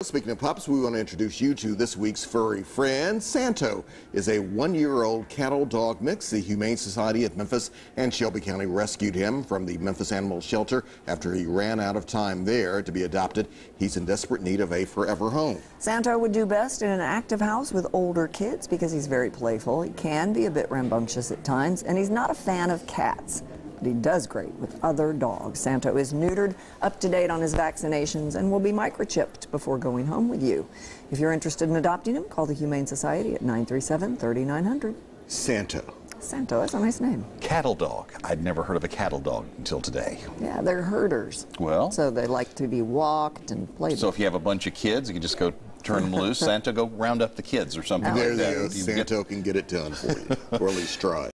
Speaking of pups, we want to introduce you to this week's furry friend. Santo is a 1-year-old cattle-dog mix. The Humane Society of Memphis and Shelby County rescued him from the Memphis Animal Shelter after he ran out of time there to be adopted. He's in desperate need of a forever home. Santo would do best in an active house with older kids because he's very playful. He can be a bit rambunctious at times, and he's not a fan of cats. But he does great with other dogs. Santo is neutered, up to date on his vaccinations, and will be microchipped before going home with you. If you're interested in adopting him, call the Humane Society at 937-3900. Santo. Santo, that's a nice name. Cattle dog. I'd never heard of a cattle dog until today. Yeah, they're herders. Well. So they like to be walked and played with. So if you have a bunch of kids, you can just go turn them loose. Santo, go round up the kids or something There like you that. go. Santo can get it done for you, or at least try.